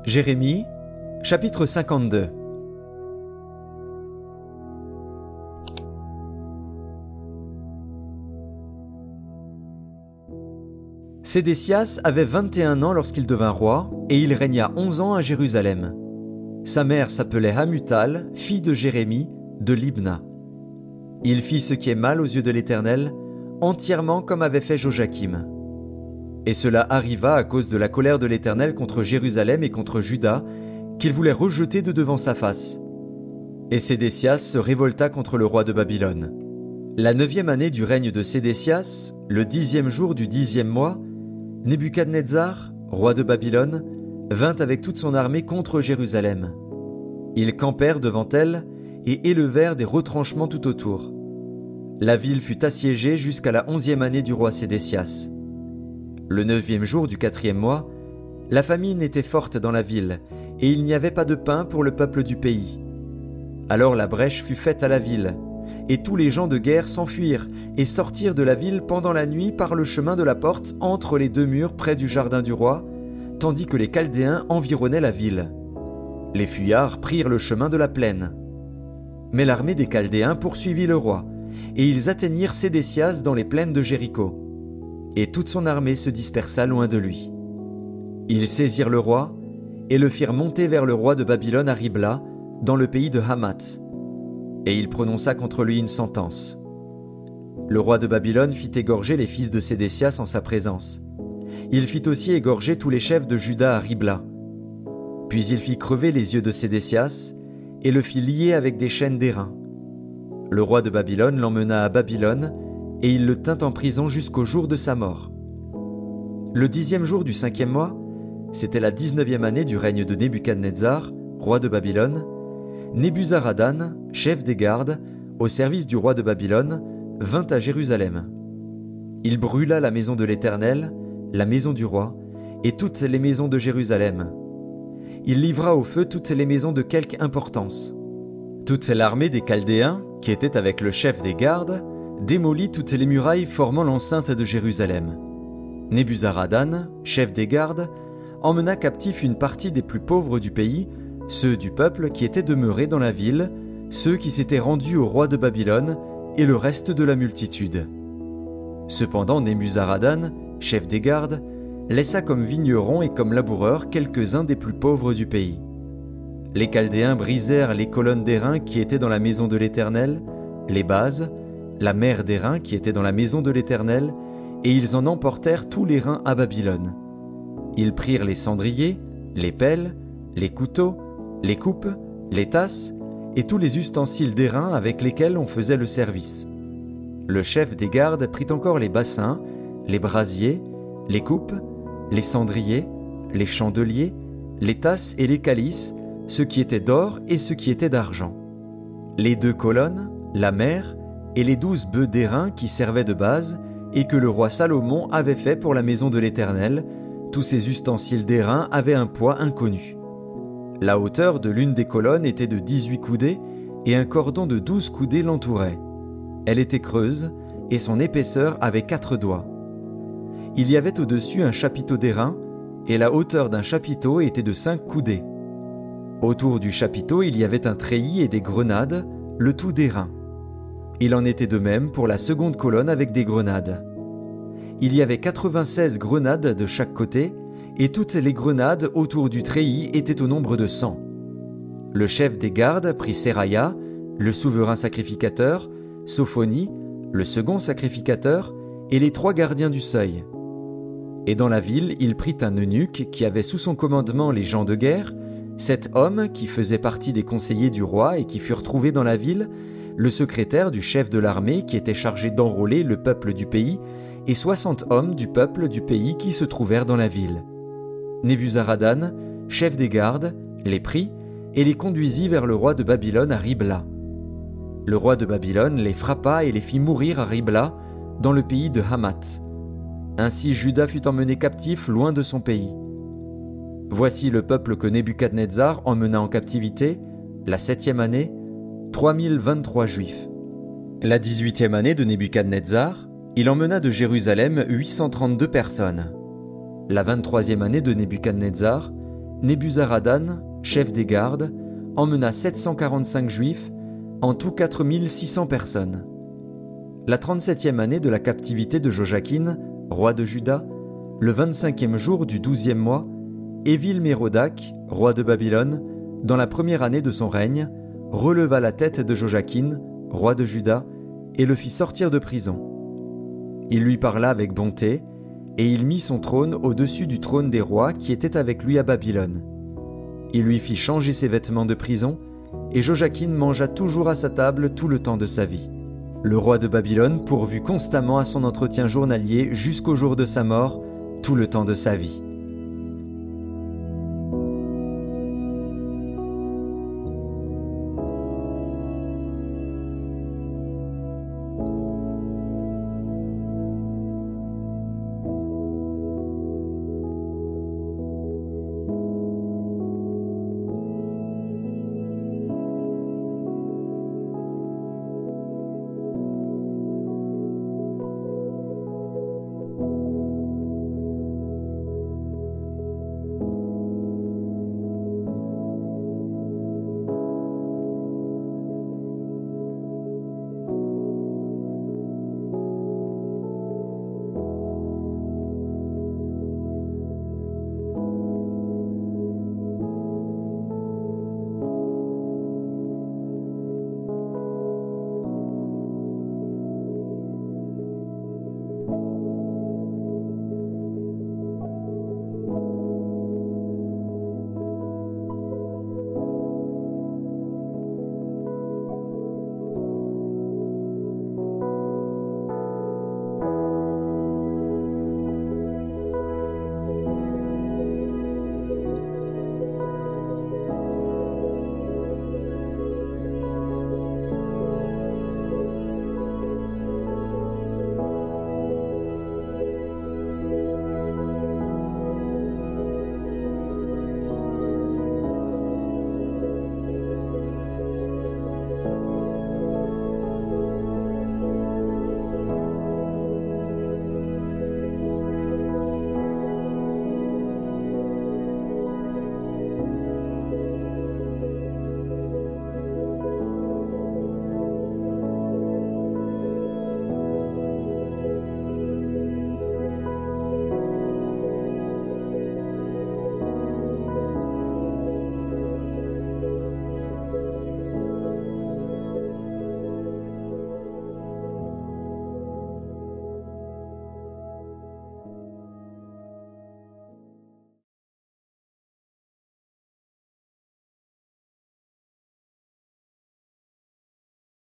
Jérémie, chapitre 52. Sédécias avait 21 ans lorsqu'il devint roi, et il régna 11 ans à Jérusalem. Sa mère s'appelait Hamutal, fille de Jérémie, de Libna. Il fit ce qui est mal aux yeux de l'Éternel, entièrement comme avait fait Joachim. Et cela arriva à cause de la colère de l'Éternel contre Jérusalem et contre Juda, qu'il voulait rejeter de devant sa face. Et Sédécias se révolta contre le roi de Babylone. La 9e année du règne de Sédécias, le 10e jour du 10e mois, Nebuchadnezzar, roi de Babylone, vint avec toute son armée contre Jérusalem. Ils campèrent devant elle et élevèrent des retranchements tout autour. La ville fut assiégée jusqu'à la 11e année du roi Sédécias. Le 9e jour du 4e mois, la famine était forte dans la ville, et il n'y avait pas de pain pour le peuple du pays. Alors la brèche fut faite à la ville, et tous les gens de guerre s'enfuirent et sortirent de la ville pendant la nuit par le chemin de la porte entre les deux murs près du jardin du roi, tandis que les Chaldéens environnaient la ville. Les fuyards prirent le chemin de la plaine. Mais l'armée des Chaldéens poursuivit le roi, et ils atteignirent Sédécias dans les plaines de Jéricho. Et toute son armée se dispersa loin de lui. Ils saisirent le roi, et le firent monter vers le roi de Babylone à Ribla, dans le pays de Hamath. Et il prononça contre lui une sentence. Le roi de Babylone fit égorger les fils de Sédécias en sa présence. Il fit aussi égorger tous les chefs de Juda à Ribla. Puis il fit crever les yeux de Sédécias, et le fit lier avec des chaînes d'airain. Le roi de Babylone l'emmena à Babylone, et il le tint en prison jusqu'au jour de sa mort. Le 10e jour du 5e mois, c'était la 19e année du règne de Nebuchadnezzar, roi de Babylone, Nebuzaradan, chef des gardes, au service du roi de Babylone, vint à Jérusalem. Il brûla la maison de l'Éternel, la maison du roi, et toutes les maisons de Jérusalem. Il livra au feu toutes les maisons de quelque importance. Toute l'armée des Chaldéens, qui était avec le chef des gardes, démolit toutes les murailles formant l'enceinte de Jérusalem. Nebuzaradan, chef des gardes, emmena captif une partie des plus pauvres du pays, ceux du peuple qui étaient demeurés dans la ville, ceux qui s'étaient rendus au roi de Babylone, et le reste de la multitude. Cependant Nebuzaradan, chef des gardes, laissa comme vignerons et comme laboureurs quelques-uns des plus pauvres du pays. Les Chaldéens brisèrent les colonnes d'airain qui étaient dans la maison de l'Éternel, les bases, la mer d'airain qui était dans la maison de l'Éternel, et ils en emportèrent tous les reins à Babylone. Ils prirent les cendriers, les pelles, les couteaux, les coupes, les tasses, et tous les ustensiles d'airain avec lesquels on faisait le service. Le chef des gardes prit encore les bassins, les brasiers, les coupes, les cendriers, les chandeliers, les tasses et les calices, ce qui était d'or et ce qui était d'argent. Les 2 colonnes, la mer, et les 12 bœufs d'airain qui servaient de base, et que le roi Salomon avait fait pour la maison de l'Éternel, tous ces ustensiles d'airain avaient un poids inconnu. La hauteur de l'une des colonnes était de 18 coudées, et un cordon de 12 coudées l'entourait. Elle était creuse, et son épaisseur avait 4 doigts. Il y avait au-dessus un chapiteau d'airain, et la hauteur d'un chapiteau était de 5 coudées. Autour du chapiteau il y avait un treillis et des grenades, le tout d'airain. Il en était de même pour la seconde colonne avec des grenades. Il y avait 96 grenades de chaque côté, et toutes les grenades autour du treillis étaient au nombre de 100. Le chef des gardes prit Seraya, le souverain sacrificateur, Sophonie, le second sacrificateur, et les 3 gardiens du seuil. Et dans la ville, il prit un eunuque qui avait sous son commandement les gens de guerre, 7 hommes qui faisaient partie des conseillers du roi et qui furent trouvés dans la ville, le secrétaire du chef de l'armée qui était chargé d'enrôler le peuple du pays, et 60 hommes du peuple du pays qui se trouvèrent dans la ville. Nebuzaradan, chef des gardes, les prit et les conduisit vers le roi de Babylone à Ribla. Le roi de Babylone les frappa et les fit mourir à Ribla, dans le pays de Hamath. Ainsi Juda fut emmené captif loin de son pays. Voici le peuple que Nebuchadnezzar emmena en captivité, la 7e année, 3023 Juifs. La 18e année de Nebuchadnezzar, il emmena de Jérusalem 832 personnes. La 23e année de Nebuchadnezzar, Nebuzaradan, chef des gardes, emmena 745 Juifs, en tout 4600 personnes. La 37e année de la captivité de Joachim, roi de Juda, le 25e jour du 12e mois, Évil-Mérodach, roi de Babylone, dans la première année de son règne, releva la tête de Joachim, roi de Juda, et le fit sortir de prison. Il lui parla avec bonté, et il mit son trône au-dessus du trône des rois qui étaient avec lui à Babylone. Il lui fit changer ses vêtements de prison, et Joachim mangea toujours à sa table tout le temps de sa vie. Le roi de Babylone pourvut constamment à son entretien journalier jusqu'au jour de sa mort, tout le temps de sa vie.